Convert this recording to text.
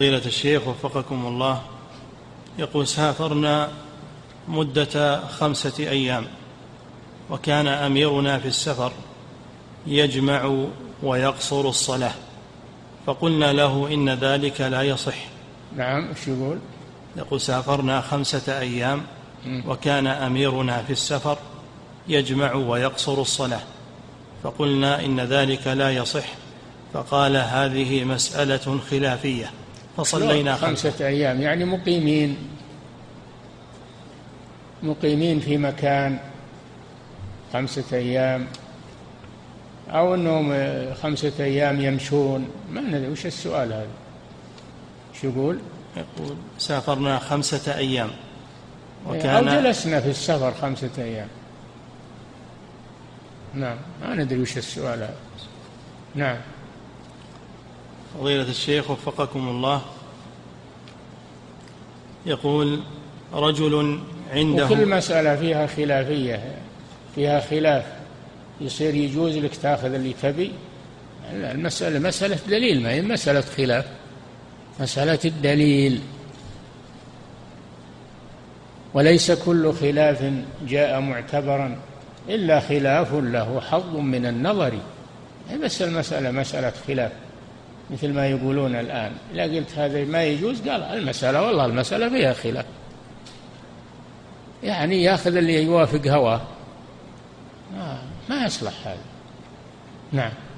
فضيلة الشيخ وفقكم الله، يقول: سافرنا مدة 5 أيام، وكان أميرنا في السفر يجمع ويقصر الصلاة، فقلنا له إن ذلك لا يصح. نعم، ايش يقول؟ يقول: سافرنا 5 أيام وكان أميرنا في السفر يجمع ويقصر الصلاة، فقلنا إن ذلك لا يصح، فقال: هذه مسألة خلافية، فصلينا 5 أيام يعني مقيمين في مكان 5 أيام، أو أنهم 5 أيام يمشون، ما ندري وش السؤال هذا. شو يقول؟ يقول: سافرنا 5 أيام أو جلسنا في السفر 5 أيام. نعم، ما ندري وش السؤال هذا. نعم. فضيلة الشيخ وفقكم الله، يقول: رجل عنده، وكل مسألة فيها خلافية، فيها خلاف، يصير يجوز لك تأخذ اللي تبي. المسألة مسألة دليل، ما هي مسألة خلاف، مسألة الدليل، وليس كل خلاف جاء معتبرا إلا خلاف له حظ من النظر. بس المسألة مسألة خلاف، مثل ما يقولون الآن، إذا قلت هذا ما يجوز، قال المسألة والله المسألة فيها خلاف، يعني يأخذ اللي يوافق هواه، ما يصلح هذا. نعم.